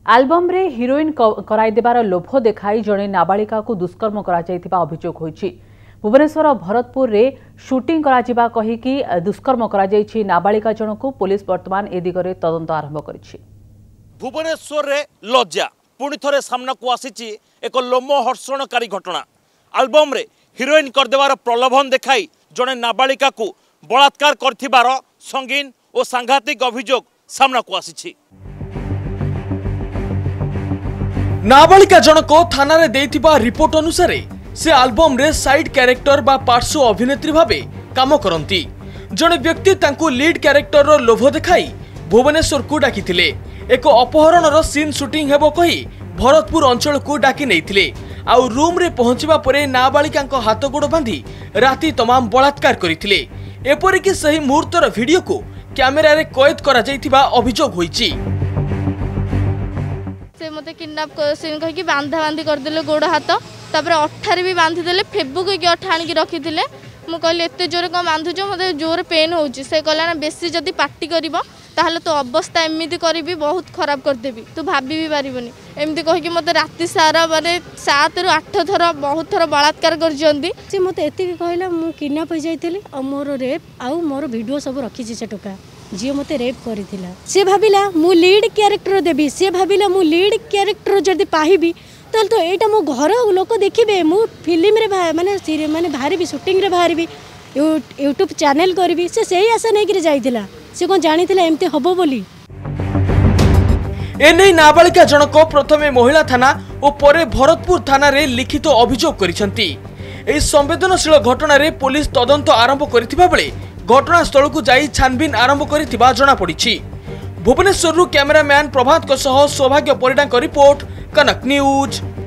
Album रे heroine कराई देबार लोभ देखाई जड़े नाबालिका को दुष्कर्म करा जायतिबा अभियोग होईछि। भुवनेश्वर भरतपुर रे शूटिंग करा जिबा कहिकी दुष्कर्म करा जायछि नाबालिका जनकु पुलिस वर्तमान ए दिगरे तदंत आरंभ करिछि। भुवनेश्वर रे लज्जा पुणी थरे सामना को आसीछि एक लोमहर्षणकारी घटना। आलबम रे हिरोइन कर देबार प्रलोभन देखाई जड़े नाबालिका को बलात्कार करथिबार संगीन और सांघातिक अभियोग सामना को आसीछि। नाबालिका जनक थाना रे देइथिबा रिपोर्ट अनुसार से आलबम रे साइड कैरेक्टर बा पार्श्व अभिनेत्री भाबे काम करंती। जने व्यक्ति तांको लीड कैरेक्टर रो लोभ देखाई भुवनेश्वर को डाकिथिले। एक अपहरण रो सीन शूटिंग हेबो कही भरतपुर अंचल को डाकी नैथिले। आउ रूम रे पहुंचबा परे नाबालिका को हाथ गोड़ बांधी राति तमाम बलात्कार करिथिले। एपरि कि सही मुहूर्तर वीडियो को कैमेरा रे कैद करा जायथिबा अभियोग होईछि। से मते किडनैप सीन कहि बांधा बांधी कर देले गोड़ हाथ तापर अठारे भी बांधी देले फेबुक के अठा आनी रखी थिले। मु कहली एते जोर को बांधुजो मते जोर पेन होउची। से कहला ना बेसी जदी पार्टी करिवो ताहले तो अवस्था एमिति करबी बहुत खराब कर देबी तू भाबी भी पारिबनी एमिति कहि कि मते राति सारा माने 7 रु 8 थर बहुत थर बलात्कार कर जंदी। से मते एति कहला मु किडनैप हो जाइतिली आ मोर रेप आ मोर वीडियो सब रखी छी से टोका जी मते रेप करिथिला। से भाबिला मु लीड कैरेक्टर देबी। से भाबिला मु लीड कैरेक्टर जदी पाहिबी ताल तो एटा मो घर लोक देखिबे। मु फिल्म रे माने बाहर भी शूटिंग रे बाहर भी यूट्यूब चैनल करबी। से सही आशा नै कि जाइतिला। से कोन जानितिला एमते हबो बोली। एने नाबालिका जनक प्रथमे महिला थाना और परे भरतपुर थाना रे लिखित अभियोग करिसंती। एई संवेदनशील घटना रे पुलिस तदंत आरंभ करिथिबा बेले घटनास्थल को जाई छानबीन आरंभ करिथिबा जणा पड़िछि। भुवनेश्वर कैमरामैन प्रभात सौभाग्य परिडा रिपोर्ट कनक न्यूज।